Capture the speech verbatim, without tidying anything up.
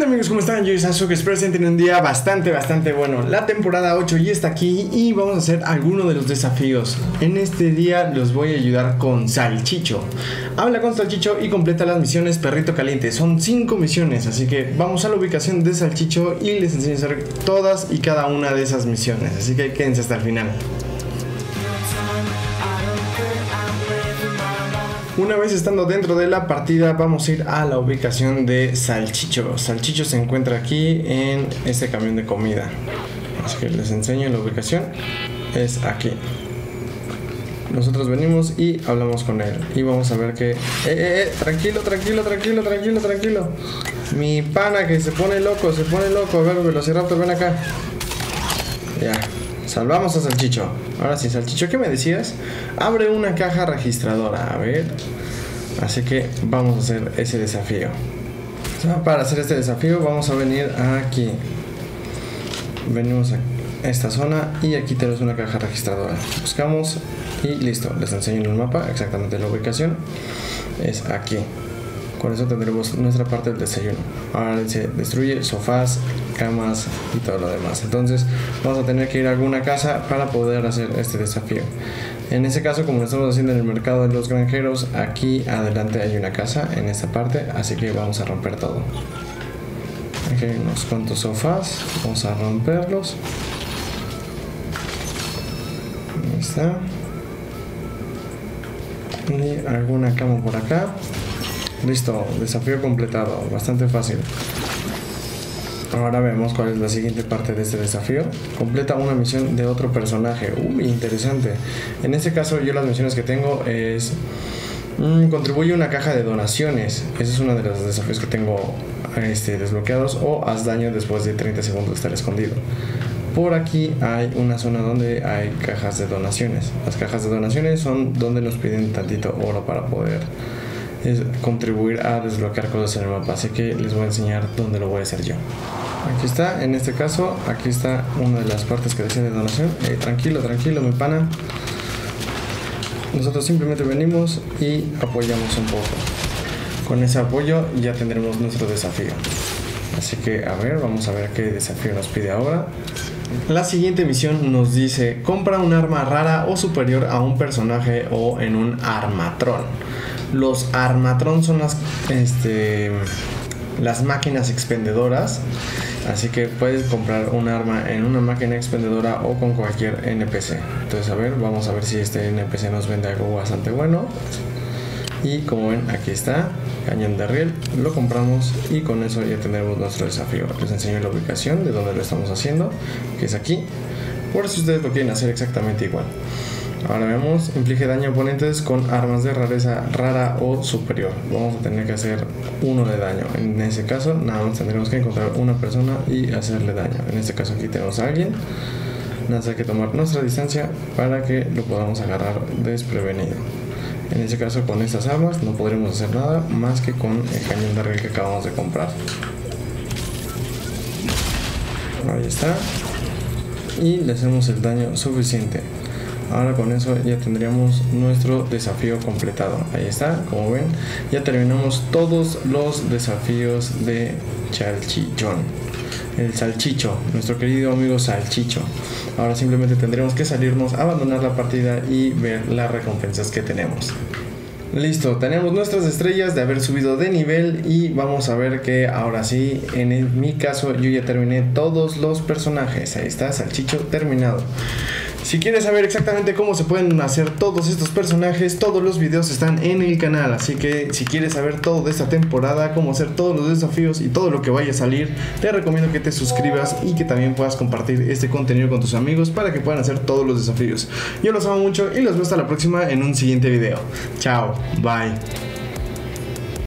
amigos? ¿Cómo están? Yo soy Sasuke, espero que estén en un día bastante, bastante bueno. La temporada ocho ya está aquí y vamos a hacer algunos de los desafíos. En este día los voy a ayudar con Salchicho. Habla con Salchicho y completa las misiones Perrito Caliente. Son cinco misiones, así que vamos a la ubicación de Salchicho y les enseño a hacer todas y cada una de esas misiones. Así que quédense hasta el final. Una vez estando dentro de la partida, vamos a ir a la ubicación de Salchicho. Salchicho se encuentra aquí en este camión de comida. Así que les enseño la ubicación. Es aquí. Nosotros venimos y hablamos con él. Y vamos a ver que... ¡Eh, eh, eh! Tranquilo, tranquilo, tranquilo, tranquilo, tranquilo. Mi pana que se pone loco, se pone loco. A ver, Velociraptor, ven acá. Ya. Salvamos a Salchicho. Ahora sí, Salchicho, ¿qué me decías? Abre una caja registradora. A ver. Así que vamos a hacer ese desafío. O sea, para hacer este desafío vamos a venir aquí. Venimos a esta zona y aquí tenemos una caja registradora. Buscamos y listo. Les enseño en el mapa exactamente la ubicación. Es aquí. Con eso tendremos nuestra parte del desayuno. Ahora se destruye sofás, camas y todo lo demás. Entonces vamos a tener que ir a alguna casa para poder hacer este desafío. En ese caso, como lo estamos haciendo en el mercado de los granjeros, aquí adelante hay una casa en esta parte, así que vamos a romper todo. Aquí hay unos cuantos sofás, vamos a romperlos. Ahí está. Y alguna cama por acá. Listo, desafío completado, bastante fácil. Ahora vemos cuál es la siguiente parte de este desafío. Completa una misión de otro personaje. Uy, interesante. En este caso yo las misiones que tengo es... Mmm, contribuye a una caja de donaciones. Ese es uno de los desafíos que tengo este, desbloqueados. O haz daño después de treinta segundos de estar escondido. Por aquí hay una zona donde hay cajas de donaciones. Las cajas de donaciones son donde nos piden tantito oro para poder... es contribuir a desbloquear cosas en el mapa, así que les voy a enseñar dónde lo voy a hacer yo. Aquí está, en este caso, aquí está una de las partes que decía de donación. Eh, tranquilo, tranquilo, mi pana. Nosotros simplemente venimos y apoyamos un poco. Con ese apoyo ya tendremos nuestro desafío. Así que, a ver, vamos a ver qué desafío nos pide ahora. La siguiente misión nos dice: compra un arma rara o superior a un personaje o en un armatrón. Los armatrón son las, este, las máquinas expendedoras. Así que puedes comprar un arma en una máquina expendedora o con cualquier N P C. Entonces, a ver, vamos a ver si este N P C nos vende algo bastante bueno. Y como ven, aquí está, cañón de riel. Lo compramos y con eso ya tendremos nuestro desafío. Les enseño la ubicación de donde lo estamos haciendo, que es aquí. Por si ustedes lo quieren hacer exactamente igual. Ahora vemos, inflige daño a oponentes con armas de rareza rara o superior. Vamos a tener que hacer uno de daño. En ese caso, nada más tendremos que encontrar una persona y hacerle daño. En este caso aquí tenemos a alguien. Nada más hay que tomar nuestra distancia para que lo podamos agarrar desprevenido. En ese caso, con estas armas no podremos hacer nada más que con el cañón de riel que acabamos de comprar. Ahí está. Y le hacemos el daño suficiente. Ahora con eso ya tendríamos nuestro desafío completado. Ahí está, como ven, ya terminamos todos los desafíos de Salchichón. El Salchicho, nuestro querido amigo Salchicho. Ahora simplemente tendremos que salirnos, abandonar la partida y ver las recompensas que tenemos. Listo, tenemos nuestras estrellas de haber subido de nivel y vamos a ver que ahora sí, en el, mi caso yo ya terminé todos los personajes. Ahí está, Salchicho terminado. Si quieres saber exactamente cómo se pueden hacer todos estos personajes, todos los videos están en el canal. Así que si quieres saber todo de esta temporada, cómo hacer todos los desafíos y todo lo que vaya a salir, te recomiendo que te suscribas y que también puedas compartir este contenido con tus amigos para que puedan hacer todos los desafíos. Yo los amo mucho y los veo hasta la próxima en un siguiente video. Chao, bye.